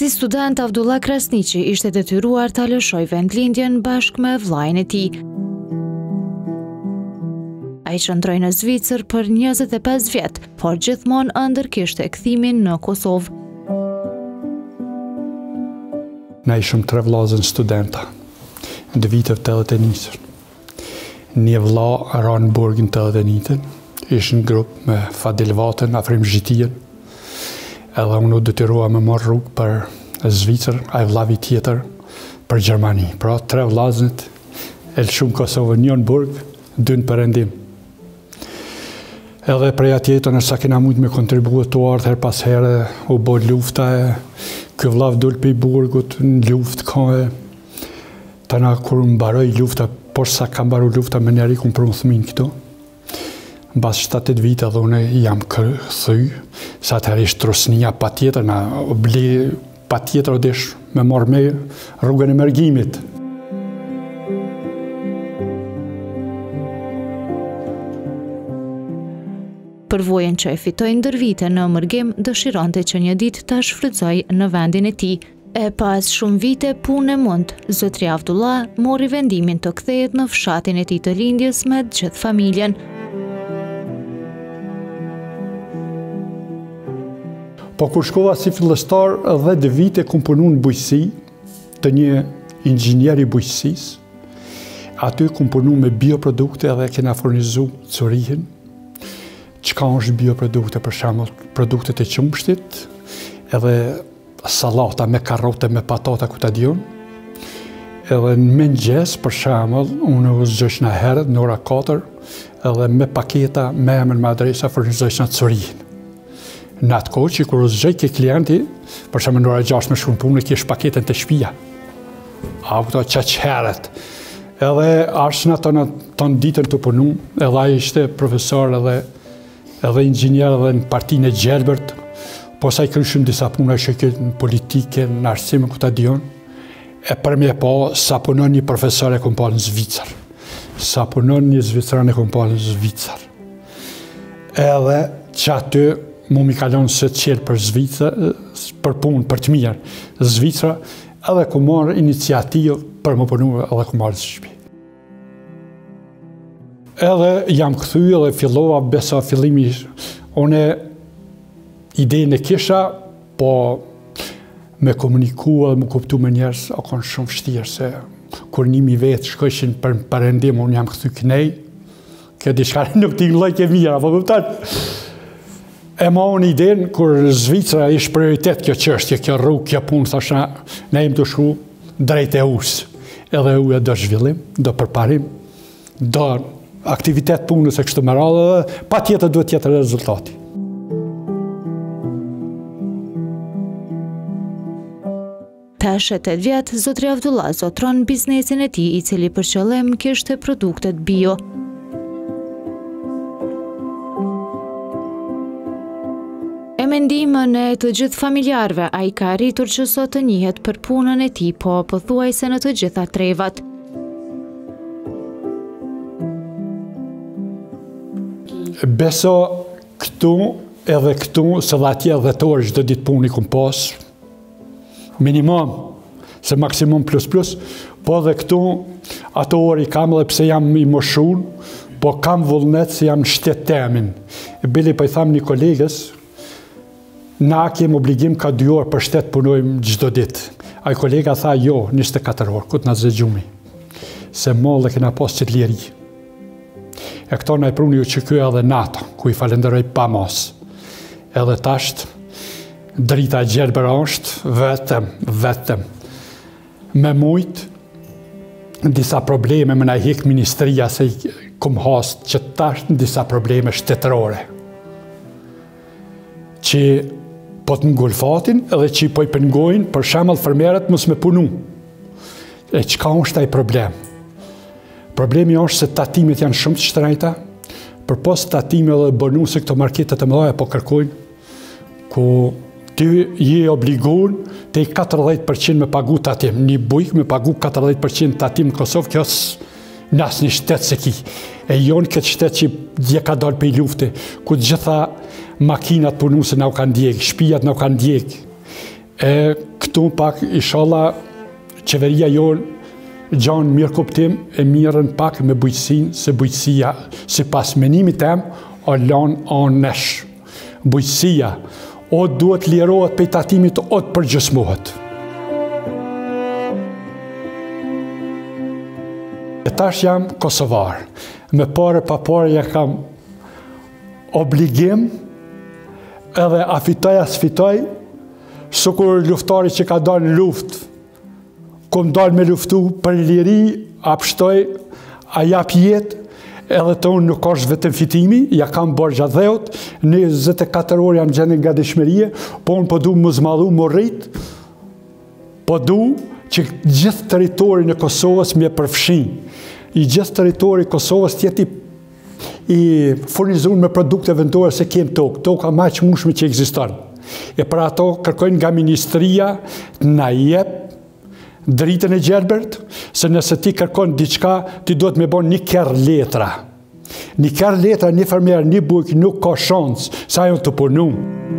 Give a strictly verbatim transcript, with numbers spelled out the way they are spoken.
Si student, Avdullah Krasniqi ishte detyruar ta lëshoj vendlindjen bashkë me vllajën e tij. Ai qëndroi në Zvicër për njëzet e pesë vjet, por gjithmonë ëndër kishte kthimin në Kosovë. Na ishëm tre vllazën studenta, në vitet tetëdhjetë e njëzet. Një vlla ra në burgin tetëdhjetë e njëzet, ishë në grup me Fadil Vatën, Afrim Zhitien, edhe unë u detyrua me marrë rrugë për Zvicër, ai vllavi tjetër për Gjermani. Pra, tre vllazët, e lëshum Kosovën, një në burg, dy në perëndim. Edhe prej atjetën e sa kena mujtë me kontribuatuar her pas here, u bo lufta e, ky vllav dul pe i burgut, në luftë ka e, tana kur mbaroi lufta, por sa ka mbaru lufta me njeri, ku më prunë thmin këtu. Mbas shtatet vite dhe une jam këthy, sa atëherë ishtë trosnia pa tjetër, na obli pa tjetër o desh me marrë me rrugën e mërgimit. Përvojën që e fitoi ndër vite në mërgim, dëshironte që një ditë ta shfrytëzoj në vendin e tij. E pas shumë vite punë e mund, zotria Avdullah mori vendimin të kthehet në fshatin e tij të lindjes me gjithë familjen. Po kur shkova si fillestar, edhe dhe vite kum punu në bujqësi të një inxhinieri bujqësisë. Aty kum punu me bioprodukte edhe kena furnizu curihin. Çka është bioprodukte, për shembull, produktet e qumshtit, edhe sallata me karrote, me patata ku ta diun. Edhe në mëngjes, për shembull, unë u zgjosh në herët në ora katër, edhe me paketa, me emër, me adresa furnizoj në curihin. Në atë kohë që kur u zgjoj ke klienti, për shembull në ora gjashtë me shkon punë, kish paketën të shtëpia. Auto çaq herët. Edhe ashtu ato në ton ditën të punu, edhe ai ishte profesor edhe edhe inxhinier edhe në partinë e Gjelbert, po sa i kryshim disa puna që në politike, në arsim ku ta diun. E për me po sa punon një profesor e kum pa në Zvicër. Sa punon një zvicran e kum pa në Zvicër. Edhe që aty mu mi kalon se qelë për Zvicër, për punë, për të mirë, Zvicra, edhe ku marrë iniciativë për më punu edhe ku marrë shtëpi. Edhe jam këthy edhe fillova besa fillimi, une idejnë e kisha, po me komuniku edhe me kuptu me njerës, o konë shumë vështirë, se kur nimi vetë shkojshin për parendim, unë jam këthy kënej, kjo diçka nuk t'i lojke mirë, apo kuptat? E ma unë idenë, kur Zvicra ishë prioritet kjo qështje, kjo rrugë, kjo punë, thasha, ne im të shku drejt e usë. Edhe uja do zhvillim, do përparim, do aktivitet punës e kështu më radhë, dhe pa tjetër duhet tjetër rezultati. Tash e tetë vjet, zotri Avdullah zotron biznesin e tij, i cili për qëllim kishte produktet bio. E mendimën e të gjithë familjarëve, ai ka arritur që sot të njihet për punën e tij, po pothuajse në të gjitha trevat. Beso këtu edhe këtu, se dhe atje edhe të orë çdo ditë puni kum pas, minimum, se maksimum plus plus, po edhe këtu ato orë i kam edhe pse jam i moshun, po kam vullnet se jam në shtetë temin. E bili po i tham një kolegës, na kem obligim ka dy orë për shtetë punojmë gjdo ditë. Ai kolega tha jo, njëzet e katër orë, ku të na zëgjumi. Se mollë e kena pas që të liri. E këto na i pruni u që kjo edhe nato, ku i falenderoj pa mas. Edhe tasht, drita Gjelber është, vetëm, vetëm. Me mujtë, disa probleme me na hik ministria, se i kum hastë që tasht në disa probleme shtetërore. Që po të ngulfatin edhe që po i pëngojnë, për shembull fermerët mos me punu. E çka është ai problem? Problemi është se tatimet janë shumë të shtrejta, për pos tatime dhe bonu se këto marketet e mëdha po kërkojnë, ku ty je obliguar te katërdhjetë përqind me pagu tatim, një bujk me pagu katërdhjetë përqind tatim në Kosovë, kjo në asë një shtetë se ki. E jonë këtë shtetë që dje ka dalë për i lufte, ku gjitha makinat punuse na u kanë djekë, shpijat na u kanë djekë. E këtu pak, inshallah, qeveria jonë gjanë mirë kuptim e mirën pak me bujqësinë, se bujqësia, si pas menimit tem, o lanë anë nesh. Bujqësia, o duhet lirohet pej tatimit, o të përgjësmohet. E tash jam Kosovar. Me pare pa pare ja kam obligim, edhe a fitoj as fitoj, sukur luftari që ka dalë në luftë, kom dalë me luftu për liri, a pështoj, a jap jetë, edhe të unë nuk është vetëm fitimi, ja kam borgja dheut, në njëzet e katër orë jam gjendë nga dëshmërie, po unë po du më zmadhu, më rrit, po du që gjithë teritorin e Kosovës me përfshin, i gjithë teritori i Kosovës tjeti i furnizun me produkte vendore se kem tokë, toka ma që mushme që egziston. E për ato kërkojnë nga ministria na jep dritën e Gjerbert, se nëse ti kërkon diçka, ti do të me bon një kërë letra. Një kërë letra, një fermer, një bujk, nuk ka shansë, sa jo të punu.